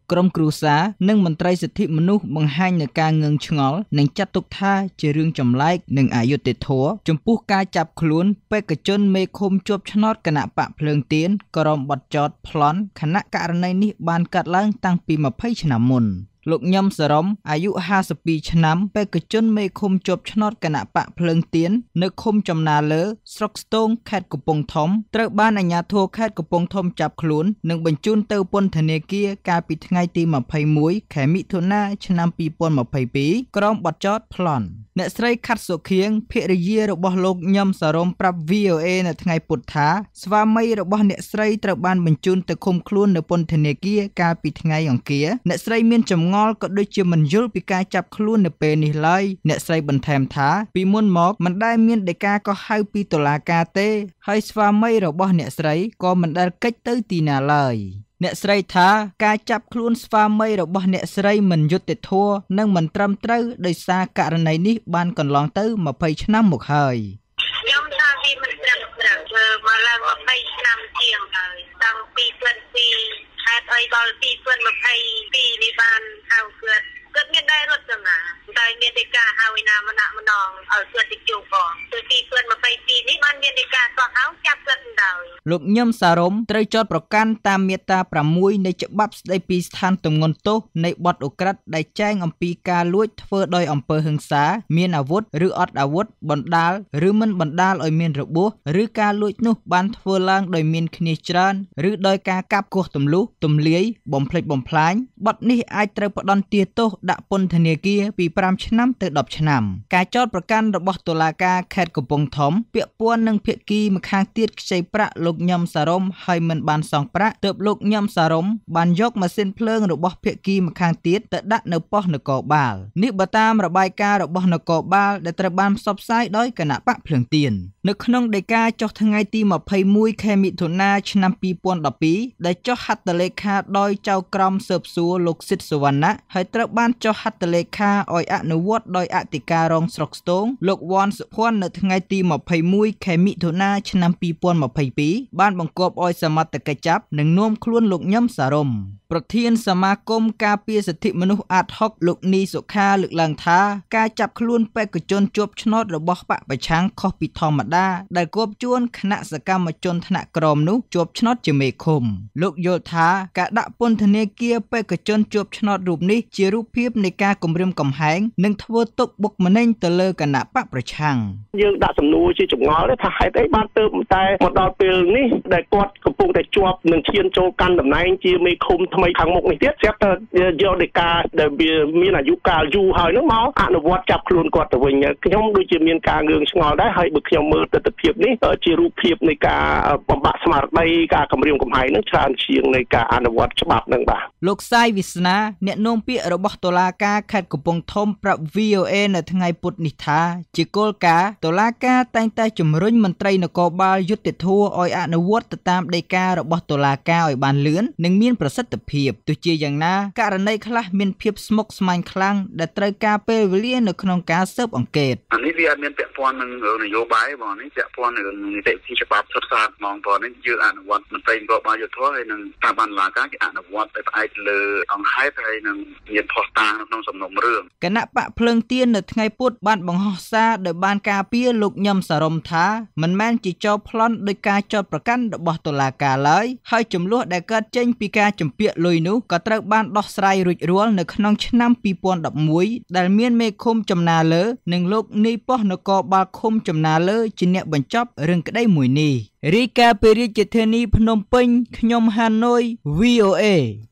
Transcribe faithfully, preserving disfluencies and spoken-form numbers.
ក្រុមគ្រួសារនិងមន្ត្រីសិទ្ធិមនុស្សបង្ហាញនូវការងឿងឆ្ងល់និងចាត់ទុកថាជារឿងចម្លែកនិងអយុត្តិធម៌ចំពោះការចាប់ខ្លួនបេក្ខជនមេឃុំជាប់ឆ្នោតគណៈបកភ្លើងទៀនក្រោមបទចោទប្លន់ខណៈករណីនេះបានកើតឡើងតាំងពីម្ភៃឆ្នាំមុនលោកញឹមសរមអាយុห้าสิบពីរឆ្នាំបេក្ខជនមេឃុំជាប់ឆ្នោតគណៈបកភ្លើងទៀននៅឃុំចំណាលើស្រុកស្ទងខេត្តកំពង់ធំត្រូវបានអាជ្ញាធរខេត្តកំពង់ធំចាប់ខ្លួននិងបញ្ជូនទៅពន្ធនាគារកាលពីថ្ងៃទីម្ភៃមួយខែមិថុនាឆ្នាំពីរពាន់ម្ភៃពីរក្រោមបទចោទប្លន់អ្នកស្រីខាត់សុខៀងភរិយារបស់លោកញឹមសរមប្រាប់ វី អូ เอ នៅថ្ងៃពុធថាស្វាមីរបស់អ្នកស្រីត្រូវបានបញ្ជូនទៅឃុំខ្លួននៅពន្ធនាគារកាលពីថ្ងៃអង្គារអ្នកស្រីមានចម្ងល់ក៏ដូចជាមិនយល់ពីការចាប់ខ្លួននៅពេលនេះឡើយអ្នកស្រីបន្ថែមថាពីមុនមកមិនដែលមានដីកាកោះហៅពីតុលាការទេហើយស្វាមីរបស់អ្នកស្រីក៏មិនដែលកិច្ចទៅទីណាឡើយអ្នកស្រីថាការចាប់ខ្លួនស្វាមីរបស់អ្នកស្រីមិនយុត្តិធម៌និងមិនត្រឹមត្រូវដោយសារករណីនេះបានកន្លងទៅម្ភៃឆ្នាំមកហើយខ្ញុំថាវាមិនត្រឹមត្រូវធ្វើមកឡើងម្ភៃឆ្នាំជាងហើយតាំងពីពីពីហេតុអីដល់ពីពីម្ភៃពីរនេះបានហៅគាត់គាត់មានដែររត់ទៅណាតែមានដីកាហៅឯណាម្នាក់ម្ដងឲ្យគាត់ទៅជួបផងទៅពីពីម្ភៃពីរនេះបានមានដីកាសោះហៅចាប់គាត់ដែរលោកញឹមសារមត្រូវចោទប្រកាន់តាមមាត្រាប្រាំមួយនៃច្បាប់ស្តីពីស្ថានទម្ងន់ទោសនៃបទឧក្រិដ្ឋដែលចែងអំពីការលួចធ្វើដោយអំពើហិង្សាមានអាវុធឬអត់អាវុធបណ្ដាលឬមិនបណ្ដាលឲ្យមានរបួសឬការលួចនោះបានធ្វើឡើងដោយមានគ្នាច្រើនឬដោយការកាប់គោះទម្លុះទម្លាយបំផ្លិចបំផ្លាញបទនេះអាចត្រូវផ្ដន្ទាទោសដាក់ពន្ធនាគារពីប្រាំឆ្នាំទៅដប់ឆ្នាំការចោទប្រកាន់របស់តុលាការខេត្តកំពង់ធំពាក់ព័ន្ធនឹងភាគីម្ខាងទៀតខ្ចីប្រាក់លោកញឹមសារមហើយមិនបានសងប្រាក់ទើបលោកញឹមសារមបានយកម៉ាស៊ីនភ្លើងរបស់ភាគីម្ខាងទៀតទៅដាក់នៅប៉ុស្តិ៍នគរបាលនេះបើតាមរបាយការណ៍របស់នគរបាលដែលត្រូវបានផ្សព្វផ្សាយដោយគណៈបកភ្លើងទៀននៅក្នុងដីកាចុះថ្ងៃទីម្ភៃមួយខែមិថុនាឆ្នាំពីរពាន់ដប់ពីរដែលចុះហត្ថលេខាដោយចៅក្រមស៊ើបសួរលោកសិទ្ធិសវណ្ណៈហើយត្រូវបានចុះហត្ថលេខាឲ្យអនុវត្តដោយអធិការរងស្រុកស្ទងលោកវ៉ាន់សុភ័ណ្ឌនៅថ្ងៃទីម្ភៃមួយខែមិថុនាឆ្នាំពីរពាន់ម្ភៃពីរបានបង្គាប់ឲ្យសមត្ថកិច្ចចាប់និងនាំខ្លួនលោកញឹមសារមប្រធានសមាគមការពារសិទ្ធិមនុស្សអាតហុកលោកនីសុខាលើកឡើងថាការចាប់ខ្លួនបេក្ខជនជាប់ឆ្នោតរបស់បកប្រឆាំងខុសពីធម្មតាដែលគប់ជួនគណៈសកម្មជនថ្នាក់ក្រោមនោះជាប់ឆ្នោតជាមេឃុំលោកយល់ថាការដាក់ពន្ធនាគារបេក្ខជនជាប់ឆ្នោតរូបនេះជារូបភាពនៃការគំរាមកំហែងនិងធ្វើទុកបុកម្នេញទៅលើគណៈបកប្រឆាំងយើងដាក់សំណួរជាចម្ងល់ថាហេតុអីបានទៅតែមកដល់ពេលនេះដែលគាត់កំពុងតែជាប់នឹងឈានចូលកាន់តំណែងជាមេឃុំថ្មីខាងមុខនេះទៀតស្រាប់តែយកដីកាដែលវាមានអាយុកាលយូរហើយនោះមកអនុវត្តចាប់ខ្លួនគាត់ទៅវិញខ្ញុំដូចជាមានការងឿងឆ្ងល់ដែរហើយបើខ្ញុំមើលទស្សនវិជ្ជានេះជារូបភាពនៃការបំបាក់ស្មារតីការគំរាមកំហែងនឹងច្រើនជាងនៃការអនុវត្តច្បាប់នឹងបាទលោកសាយវិស្នាអ្នកនាំពាក្យរបស់តុលាការខេត្តកំពង់ធំប្រាប់ វី អូ เอ នៅថ្ងៃពុធនេះថាជាគោលការណ៍តុលាការតែងតែជំរុញមន្ត្រីនគរបាលយុត្តិធម៌ឲ្យអនុវត្តទៅតាមដីការបស់តុលាការឲ្យបានលឿននិងមានប្រសិទ្ធភាពទោះជាយ៉ាងណាករណីខ្លះមានភាពស្មុគស្មាញខ្លាំងដែលត្រូវការពេលវេលានៅក្នុងការស៊ើបអង្កេតអានេះវាអត់មានពាក់ព័ន្ធនឹងនយោបាយបងនេះពាក់ព័ន្ធនឹងនីតិវិធីច្បាប់សុទ្ធសាធហ្មងបងនេះយើងអនុវត្តមន្ត្រីនគរបាលយុត្តិធម៌ហើយនឹងស្ថាប័នតុលាការគេអនុវត្តទៅផ្អែកលើអង្គហេតុហើយនឹងមានភស្តុតាងនៅក្នុងសំណុំរឿងគណៈបកភ្លើងទៀននៅថ្ងៃពុធបានបង្ហោះសារដោយបានការពារលោកញឹមសារមថាមិនមែនជាចោទប្លន់ដោយការចោទប្រកាន់របស់តុលាការឡើយហើយចំនួនដែលកើតចេញពីការជំពាក់លុយនោះក៏ត្រូវបានដោះស្រាយរួចរាល់នៅក្នុងឆ្នាំពីរពាន់ដប់មួយដែលមានមេឃុំចំណាលើនិងលោកនាយប៉ុស្តិ៍នគរបាលឃុំចំណាលើជាអ្នកបញ្ចប់រឿងក្តីមួយនេះរាយការណ៍ពីរាជធានីភ្នំពេញខ្ញុំហាណូយ វី អូ เอ